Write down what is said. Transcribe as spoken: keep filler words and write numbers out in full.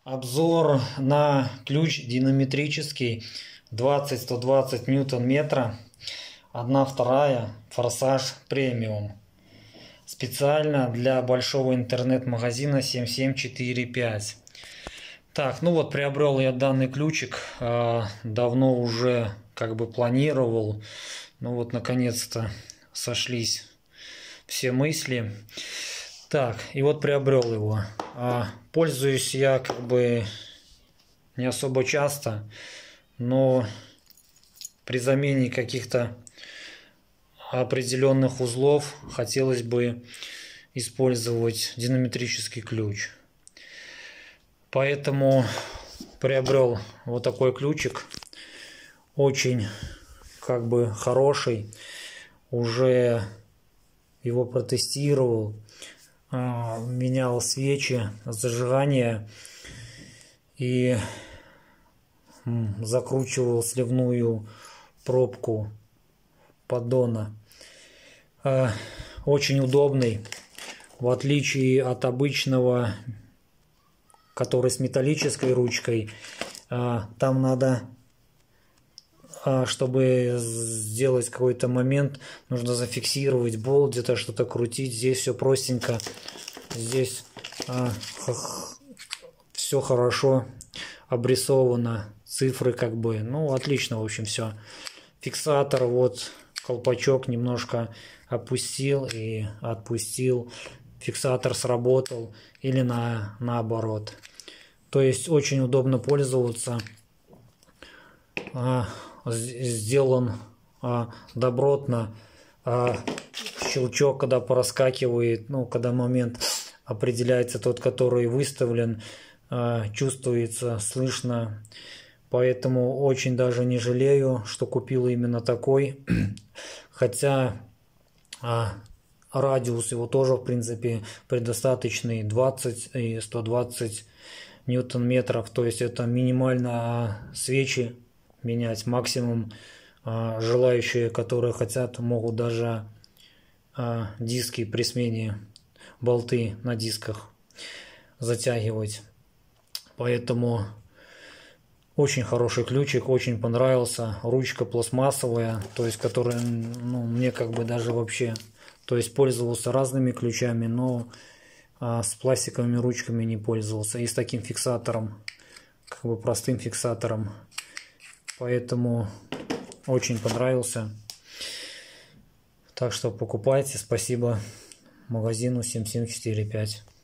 Обзор на ключ динамометрический двадцать сто двадцать ньютон-метра, одна вторая, форсаж премиум. Специально для большого интернет-магазина семь семь четыре пять. Так, ну вот приобрел я данный ключик, давно уже как бы планировал. Ну вот наконец-то сошлись все мысли. Так, и вот приобрел его. Пользуюсь я как бы не особо часто, но при замене каких-то определенных узлов хотелось бы использовать динамометрический ключ. Поэтому приобрел вот такой ключик. Очень как бы хороший. Уже его протестировал. Менял свечи зажигания и закручивал сливную пробку поддона. Очень удобный, в отличие от обычного, который с металлической ручкой. Там надо, чтобы сделать какой-то момент, нужно зафиксировать болт, где-то что-то крутить. Здесь все простенько. Здесь а, все хорошо обрисовано, цифры как бы, ну отлично, в общем, все. Фиксатор, вот колпачок немножко опустил и отпустил, фиксатор сработал, или на наоборот. То есть очень удобно пользоваться. А, сделан а, добротно. А, щелчок, когда проскакивает, ну когда момент определяется, тот, который выставлен, а, чувствуется, слышно. Поэтому очень даже не жалею, что купил именно такой. Хотя а, радиус его тоже в принципе предостаточный, двадцать и сто двадцать ньютон-метров. То есть это минимально свечи менять, максимум а, желающие, которые хотят, могут даже а, диски при смене, болты на дисках затягивать. Поэтому очень хороший ключик, очень понравился. Ручка пластмассовая, то есть которая, ну, мне как бы даже вообще, то есть пользовался разными ключами, но а, с пластиковыми ручками не пользовался, и с таким фиксатором, как бы простым фиксатором. Поэтому очень понравился. Так что покупайте. Спасибо магазину семь семь четыре пять.